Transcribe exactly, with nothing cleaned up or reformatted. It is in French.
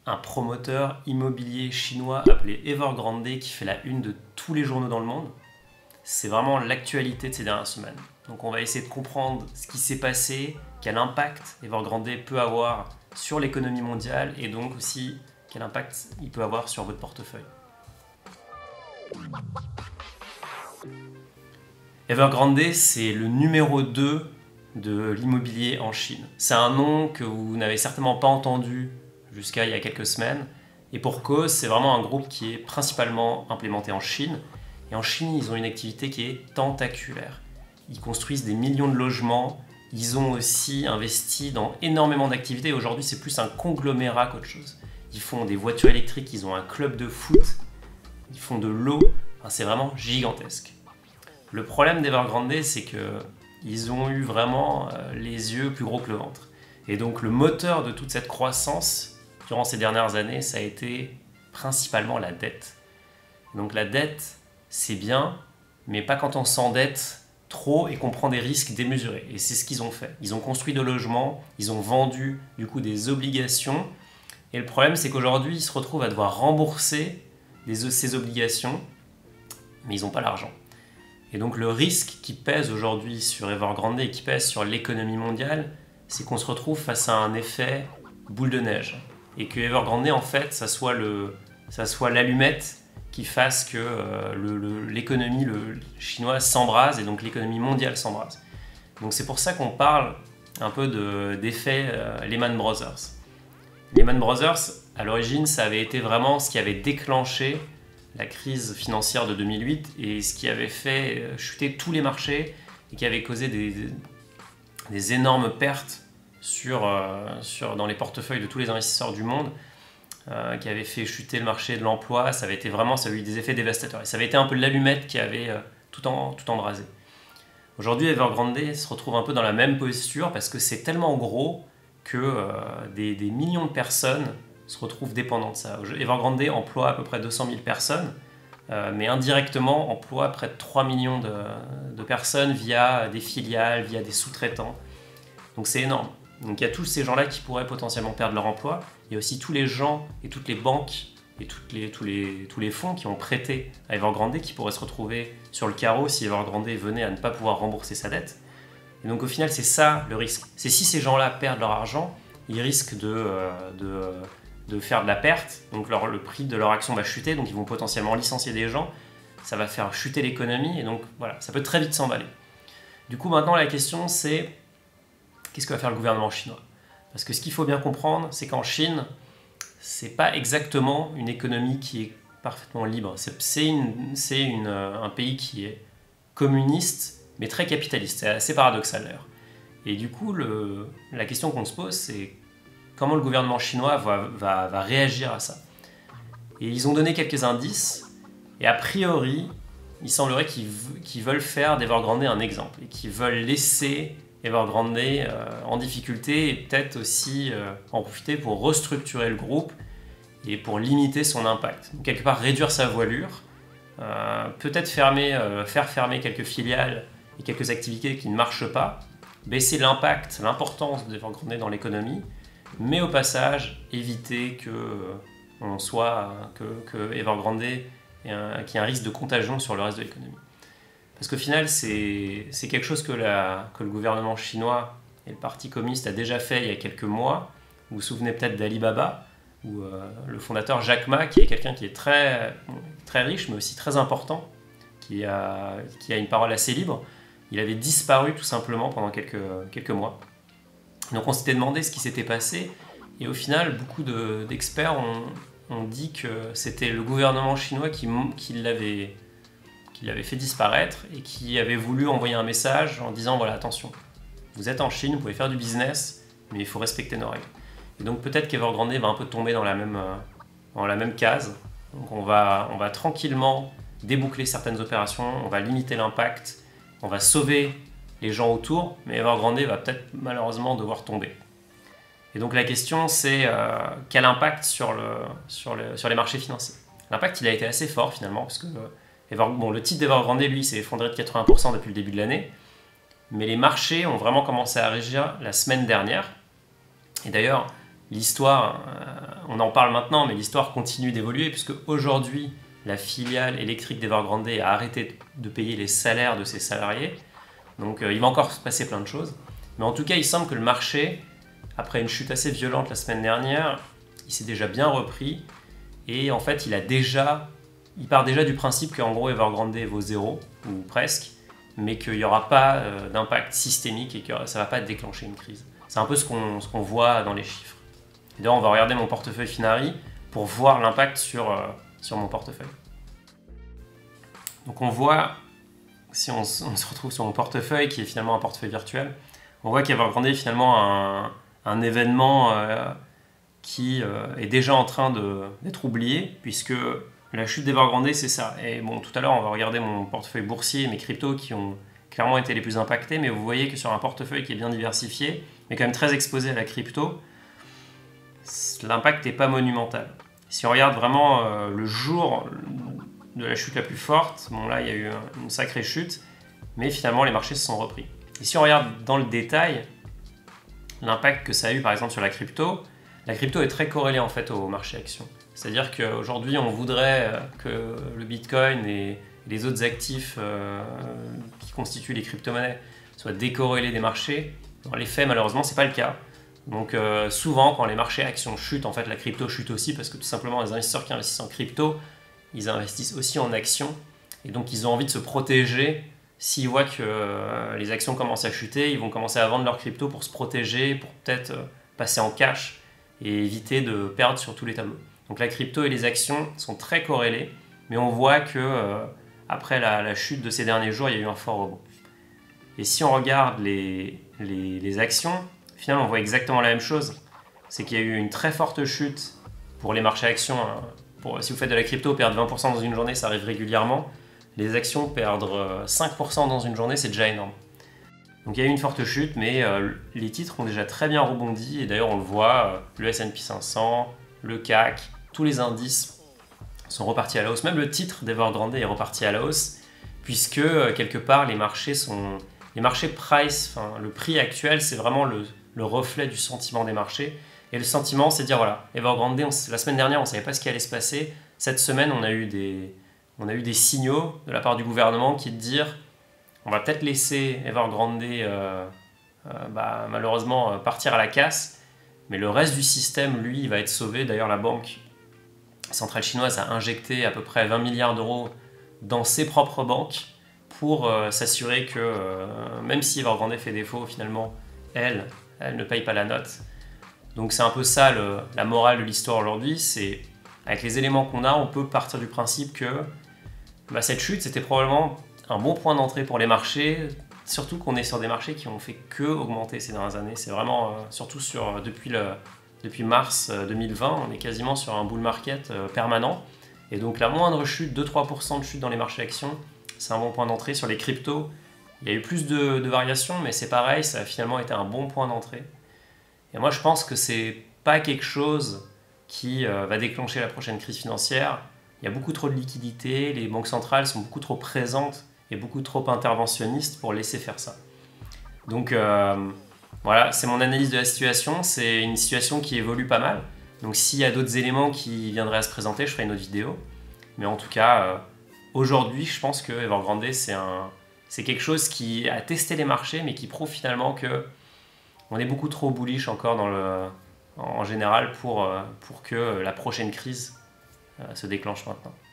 un promoteur immobilier chinois appelé Evergrande qui fait la une de tous les journaux dans le monde. C'est vraiment l'actualité de ces dernières semaines. Donc on va essayer de comprendre ce qui s'est passé, quel impact Evergrande peut avoir sur l'économie mondiale et donc aussi quel impact il peut avoir sur votre portefeuille. Evergrande, c'est le numéro deux de l'immobilier en Chine. C'est un nom que vous n'avez certainement pas entendu jusqu'à il y a quelques semaines. Et pour cause, c'est vraiment un groupe qui est principalement implémenté en Chine. Et en Chine, ils ont une activité qui est tentaculaire. Ils construisent des millions de logements. Ils ont aussi investi dans énormément d'activités. Aujourd'hui, c'est plus un conglomérat qu'autre chose. Ils font des voitures électriques, ils ont un club de foot, ils font de l'eau. Enfin, c'est vraiment gigantesque. Le problème d'Evergrande, c'est qu'ils ont eu vraiment les yeux plus gros que le ventre. Et donc, le moteur de toute cette croissance, durant ces dernières années, ça a été principalement la dette. Donc la dette, c'est bien, mais pas quand on s'endette trop et qu'on prend des risques démesurés. Et c'est ce qu'ils ont fait. Ils ont construit de logements, ils ont vendu du coup des obligations. Et le problème, c'est qu'aujourd'hui, ils se retrouvent à devoir rembourser des, ces obligations, mais ils n'ont pas l'argent. Et donc le risque qui pèse aujourd'hui sur Evergrande et qui pèse sur l'économie mondiale, c'est qu'on se retrouve face à un effet boule de neige. Et que Evergrande, en fait, ça soit, le, ça soit l'allumette qui fasse que euh, le, le, l'économie le, chinoise s'embrase et donc l'économie mondiale s'embrase. Donc c'est pour ça qu'on parle un peu de, d'effet euh, Lehman Brothers. Lehman Brothers, à l'origine, ça avait été vraiment ce qui avait déclenché la crise financière de deux mille huit et ce qui avait fait chuter tous les marchés et qui avait causé des, des, des énormes pertes Sur, euh, sur, dans les portefeuilles de tous les investisseurs du monde, euh, qui avait fait chuter le marché de l'emploi. Ça avait été vraiment, ça a eu des effets dévastateurs. Et ça avait été un peu l'allumette qui avait euh, tout, en, tout embrasé. Aujourd'hui, Evergrande se retrouve un peu dans la même posture parce que c'est tellement gros que euh, des, des millions de personnes se retrouvent dépendants de ça. Evergrande emploie à peu près deux cent mille personnes, euh, mais indirectement emploie près de trois millions de, de personnes via des filiales, via des sous-traitants. Donc c'est énorme. Donc il y a tous ces gens-là qui pourraient potentiellement perdre leur emploi. Il y a aussi tous les gens et toutes les banques et toutes les, tous, les, tous les fonds qui ont prêté à Evergrande qui pourraient se retrouver sur le carreau si Evergrande venait à ne pas pouvoir rembourser sa dette. Et donc au final, c'est ça le risque. C'est si ces gens-là perdent leur argent, ils risquent de, euh, de, de faire de la perte. Donc leur, le prix de leur action va chuter, donc ils vont potentiellement licencier des gens. Ça va faire chuter l'économie et donc voilà, ça peut très vite s'emballer. Du coup, maintenant, la question c'est qu'est-ce que va faire le gouvernement chinois? Parce que ce qu'il faut bien comprendre, c'est qu'en Chine, c'est pas exactement une économie qui est parfaitement libre. C'est, c'est, une, c'est une, un pays qui est communiste, mais très capitaliste. C'est assez paradoxal d'ailleurs. Et du coup, le, la question qu'on se pose, c'est comment le gouvernement chinois va, va, va réagir à ça. Et ils ont donné quelques indices, et a priori, il semblerait qu'ils, qu'ils veulent faire d'Evergrande un exemple, et qu'ils veulent laisser Evergrande euh, en difficulté et peut-être aussi euh, en profiter pour restructurer le groupe et pour limiter son impact. Donc, quelque part réduire sa voilure, euh, peut-être fermer, euh, faire fermer quelques filiales et quelques activités qui ne marchent pas, baisser l'impact, l'importance d'Evergrande dans l'économie, mais au passage éviter que, euh, on soit, que, que Evergrande ait un, qu'il y ait un risque de contagion sur le reste de l'économie. Parce qu'au final, c'est, c'est quelque chose que, la, que le gouvernement chinois et le Parti communiste a déjà fait il y a quelques mois. Vous vous souvenez peut-être d'Alibaba, où euh, le fondateur Jack Ma, qui est quelqu'un qui est très, très riche, mais aussi très important, qui a, qui a une parole assez libre, il avait disparu tout simplement pendant quelques, quelques mois. Donc on s'était demandé ce qui s'était passé, et au final, beaucoup de, d'experts ont, ont dit que c'était le gouvernement chinois qui, qui l'avait... qui l'avait fait disparaître et qui avait voulu envoyer un message en disant voilà, attention, vous êtes en Chine, vous pouvez faire du business, mais il faut respecter nos règles. Et donc peut-être qu'Evergrande va un peu tomber dans la même, euh, dans la même case. Donc on va, on va tranquillement déboucler certaines opérations, on va limiter l'impact, on va sauver les gens autour, mais Evergrande va peut-être malheureusement devoir tomber. Et donc la question c'est euh, quel impact sur, le, sur, le, sur les marchés financiers. L'impact il a été assez fort finalement, parce que euh, bon, le titre d'Evergrande lui s'est effondré de quatre-vingts pour cent depuis le début de l'année, mais les marchés ont vraiment commencé à réagir la semaine dernière. Et d'ailleurs, l'histoire, euh, on en parle maintenant, mais l'histoire continue d'évoluer, puisque aujourd'hui, la filiale électrique d'Evergrande a arrêté de payer les salaires de ses salariés. Donc euh, il va encore se passer plein de choses. Mais en tout cas, il semble que le marché, après une chute assez violente la semaine dernière, il s'est déjà bien repris. Et en fait, il a déjà, il part déjà du principe qu'en gros Evergrande vaut zéro, ou presque, mais qu'il n'y aura pas euh, d'impact systémique et que ça ne va pas déclencher une crise. C'est un peu ce qu'on ce qu'on voit dans les chiffres. Et d'ailleurs, on va regarder mon portefeuille Finari pour voir l'impact sur, euh, sur mon portefeuille. Donc on voit, si on, on se retrouve sur mon portefeuille, qui est finalement un portefeuille virtuel, on voit qu'Evergrande est finalement un, un événement euh, qui euh, est déjà en train d'être oublié, puisque la chute d'Evergrande, c'est ça. Et bon, tout à l'heure, on va regarder mon portefeuille boursier, mes cryptos qui ont clairement été les plus impactés, mais vous voyez que sur un portefeuille qui est bien diversifié, mais quand même très exposé à la crypto, l'impact n'est pas monumental. Si on regarde vraiment euh, le jour de la chute la plus forte, bon là, il y a eu une sacrée chute, mais finalement, les marchés se sont repris. Et si on regarde dans le détail, l'impact que ça a eu par exemple sur la crypto, la crypto est très corrélée en fait au marché action. C'est-à-dire qu'aujourd'hui, on voudrait que le Bitcoin et les autres actifs euh, qui constituent les crypto-monnaies soient décorrélés des marchés. Dans les faits, malheureusement, ce n'est pas le cas. Donc euh, souvent, quand les marchés actions chutent, en fait, la crypto chute aussi parce que tout simplement, les investisseurs qui investissent en crypto, ils investissent aussi en actions. Et donc, ils ont envie de se protéger. S'ils voient que euh, les actions commencent à chuter, ils vont commencer à vendre leurs cryptos pour se protéger, pour peut-être euh, passer en cash et éviter de perdre sur tous les tableaux. Donc la crypto et les actions sont très corrélées, mais on voit que euh, après la, la chute de ces derniers jours, il y a eu un fort rebond. Et si on regarde les, les, les actions, finalement on voit exactement la même chose. C'est qu'il y a eu une très forte chute pour les marchés actions. Hein. Pour, si vous faites de la crypto, perdre vingt pour cent dans une journée, ça arrive régulièrement. Les actions perdre cinq pour cent dans une journée, c'est déjà énorme. Donc il y a eu une forte chute, mais euh, les titres ont déjà très bien rebondi. Et d'ailleurs, on le voit, euh, le S and P cinq cents, le C A C, tous les indices sont repartis à la hausse. Même le titre d'Evergrande est reparti à la hausse, puisque euh, quelque part, les marchés sont... Les marchés price, enfin, le prix actuel, c'est vraiment le, le reflet du sentiment des marchés. Et le sentiment, c'est de dire, voilà, Evergrande, on, la semaine dernière, on ne savait pas ce qui allait se passer. Cette semaine, on a eu des... On a eu des signaux de la part du gouvernement qui est de dire on va peut-être laisser Evergrande euh, euh, bah, malheureusement euh, partir à la casse, mais le reste du système, lui, il va être sauvé. D'ailleurs, la banque centrale chinoise a injecté à peu près vingt milliards d'euros dans ses propres banques pour euh, s'assurer que euh, même si Evergrande fait défaut, finalement, elle, elle ne paye pas la note. Donc c'est un peu ça le, la morale de l'histoire aujourd'hui, c'est avec les éléments qu'on a, on peut partir du principe que bah, cette chute, c'était probablement un bon point d'entrée pour les marchés, surtout qu'on est sur des marchés qui ont fait que augmenter ces dernières années. C'est vraiment, euh, surtout sur, depuis, le, depuis mars deux mille vingt, on est quasiment sur un bull market euh, permanent. Et donc la moindre chute, deux à trois pour cent de chute dans les marchés actions, c'est un bon point d'entrée. Sur les cryptos, il y a eu plus de, de variations, mais c'est pareil, ça a finalement été un bon point d'entrée. Et moi, je pense que c'est pas quelque chose qui euh, va déclencher la prochaine crise financière. Il y a beaucoup trop de liquidités, les banques centrales sont beaucoup trop présentes et beaucoup trop interventionnistes pour laisser faire ça. Donc euh, voilà, c'est mon analyse de la situation. C'est une situation qui évolue pas mal. Donc s'il y a d'autres éléments qui viendraient à se présenter, je ferai une autre vidéo. Mais en tout cas, euh, aujourd'hui, je pense que Evergrande, c'est un, c'est quelque chose qui a testé les marchés, mais qui prouve finalement que on est beaucoup trop bullish encore dans le, en général pour, pour que la prochaine crise se déclenche maintenant.